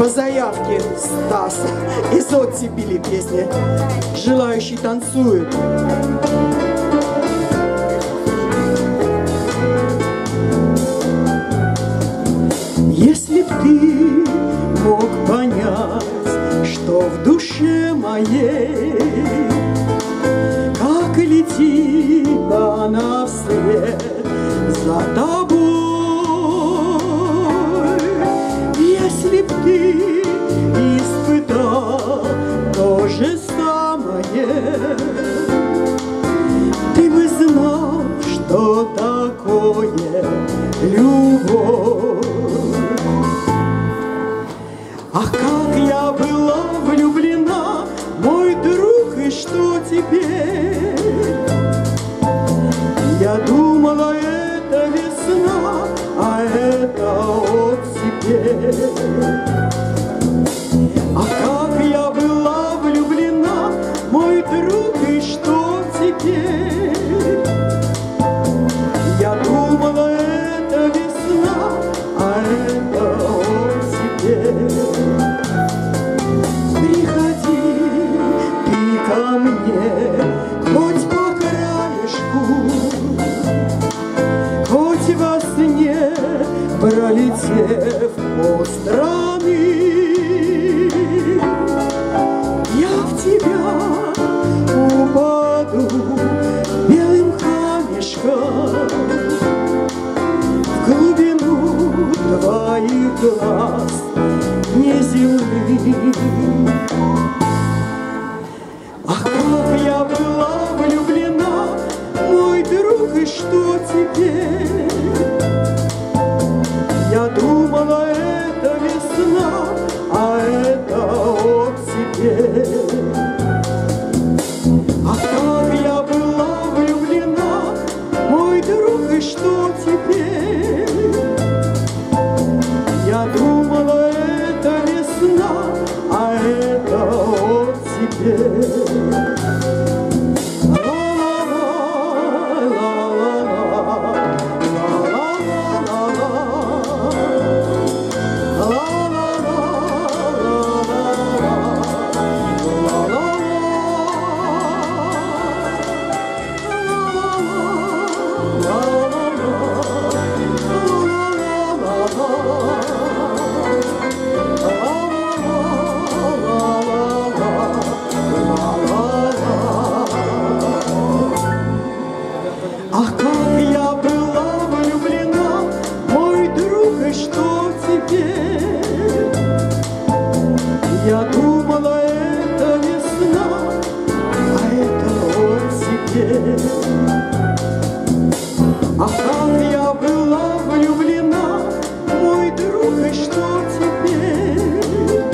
По заявке Стаса из оттепели песни «Желающий танцует». Если б ты мог понять, что в душе моей, как летит она вслед за тобой, если б ты испытал то же самое, ты бы знал, что такое любовь. Ах, как я была влюблена, мой друг, и что теперь? Я думала, это весна, а это оттепель. Ах, как я была влюблена, мой друг, и что теперь? Я думала, это весна, а это оттепель. Приходи ты ко мне, хоть по краешку, хоть во сне, пролетев полстраны, я в тебя упаду белым камешком в глубину твоих глаз неземных. Ах, как я была влюблена, мой друг, и что теперь? Я думала, это весна, а это оттепель. Ах, как я была влюблена, мой друг, и что теперь? Я думала, это весна, а это оттепель. Ах, как я была влюблена, мой друг, и что теперь? Я думала, это весна, а это оттепель. Ах, как я была влюблена, мой друг, и что теперь?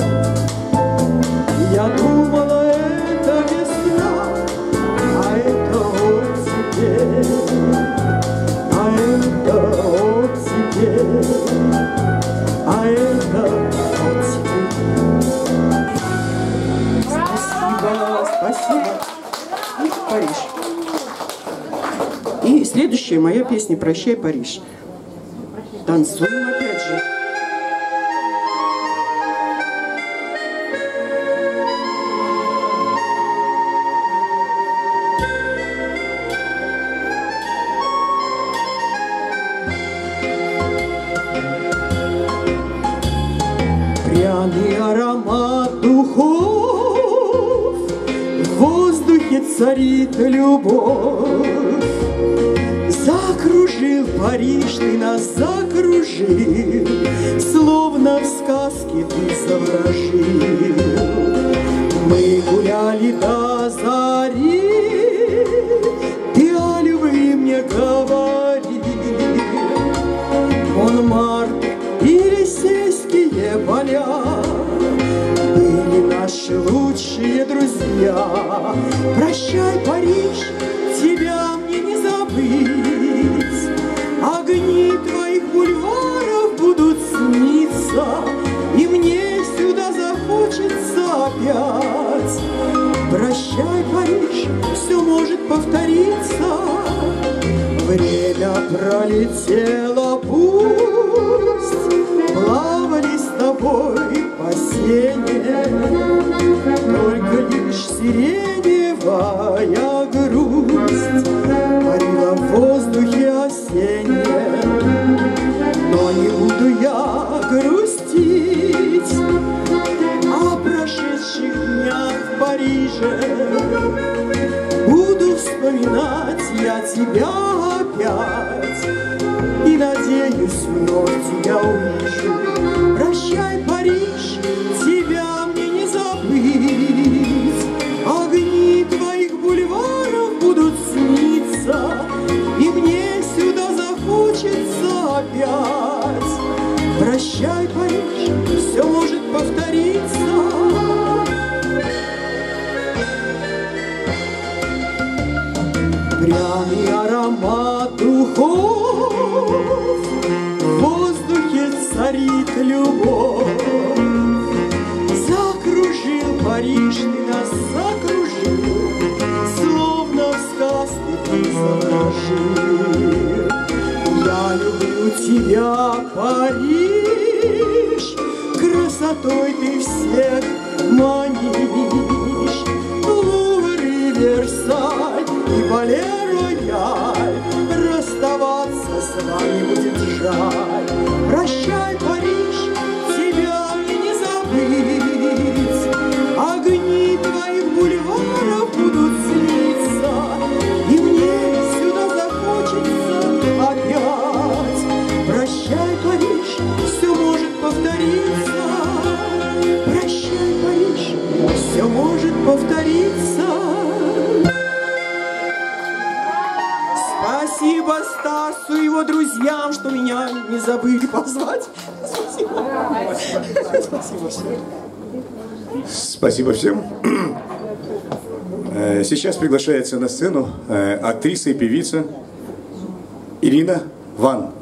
Я думала, это весна, а это оттепель. А это оттепель, а это оттепель. Спасибо, спасибо. И Париж. И следующая моя песня «Прощай, Париж». Танцуем опять же. Пряный аромат духов, в воздухе царит любовь. Закружил Париж, ты нас закружил, словно в сказке ты заворожил. Мы гуляли до зари, ты о любви мне говорил. Монмартр и Елисейские поля были наши лучшие друзья. Прощай, Париж, тебя мне не забыть. Огни твоих бульваров будут сниться, и мне сюда захочется опять. Прощай, Париж, все может повториться. Время пролетело, пусть плавали с тобой по сиреневая грусть парила в воздухе осеннем. Но не буду я грустить о прошедших днях в Париже. Буду вспоминать я тебя опять и надеюсь вновь тебя увижу. Прощай, Париж, тебя мне не забыть. Огни твоих бульваров будут сниться, и мне сюда захочется опять. Прощай, Париж, все может повториться. Пряный аромат духов, в воздухе царит любовь. Закружил Париж, ты нас закружил, словно в сказке ты заворожил. Я люблю тебя, Париж, красотой ты всех манишь. Лувр и Версаль и Пале-Рояль, расставаться с вами будет жаль. Прощай, Париж, тебя мне не забыть. Огни твоих бульваров будут сниться, и мне сюда захочется опять. Прощай, Париж, все может повториться. Прощай, Париж, все может повториться. Спасибо Стасу и его друзьям, что меня не забыли позвать. Спасибо. Спасибо всем. Спасибо всем. Сейчас приглашается на сцену актриса и певица Ирина Ван.